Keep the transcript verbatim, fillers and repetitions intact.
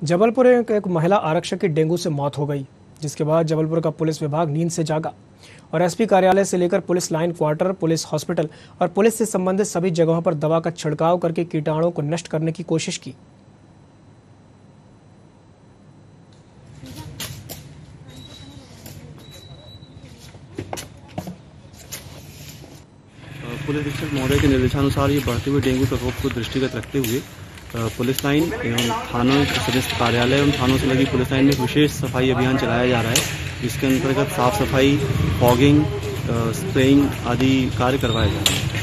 जबलपुर में एक महिला आरक्षक की डेंगू से मौत हो गई, जिसके बाद जबलपुर का पुलिस विभाग नींद से जागा और एसपी कार्यालय से लेकर police line quarter, police hospital और पुलिस से संबंधित सभी जगहों पर दवा का छिड़काव करके कीटाणुओं को नष्ट करने की कोशिश की। पुलिस अधीक्षक महोदय के निर्देशानुसार ये बढ़ते हुए डेंगू प्रकोप को दृष्टिगत रखते हुए पुलिस लाइन एवं थानों सदस्य कार्यालय एवं थानों से लगी पुलिस लाइन में विशेष सफाई अभियान चलाया जा रहा है, जिसके अंतर्गत साफ सफाई, फॉगिंग, स्प्रेइंग आदि कार्य करवाए जा रहे हैं।